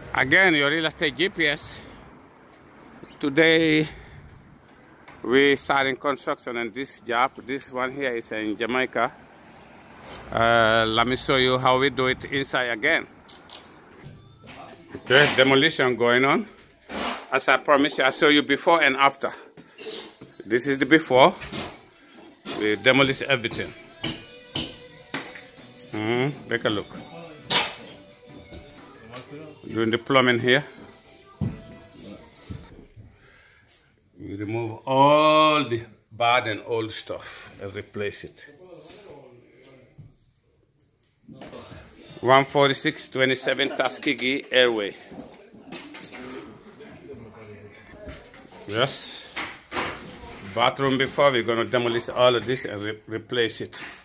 Again, your real estate GPS. Today we starting construction on this job. This one here is in Jamaica. Let me show you how we do it inside again. Okay, demolition going on. As I promised, I'll show you before and after. This is the before. We demolish everything. Take a look. Doing the plumbing here. We remove all the bad and old stuff and replace it. 14627 Taskique Airway. Yes. Bathroom before, we're going to demolish all of this and replace it.